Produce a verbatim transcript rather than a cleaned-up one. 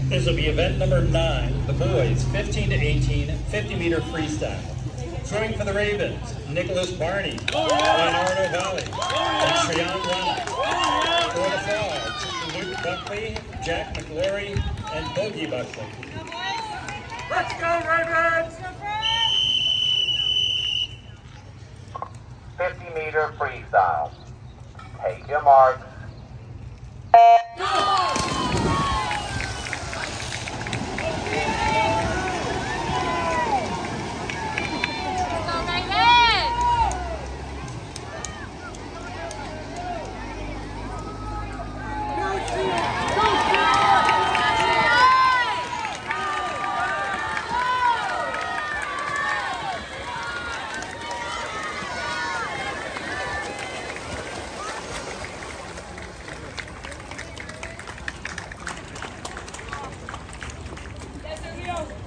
This will be event number nine, the boys fifteen to eighteen, fifty meter freestyle. Swimming for the Ravens, Nicholas Barney, oh, yeah. Leonardo Valley, oh, and Trion Rana. Oh, for the Frogs, Luke Buckley, Jack McGlory, and Bogey Buckley. Let's go, Ravens! fifty meter freestyle. Take your marks. Yes,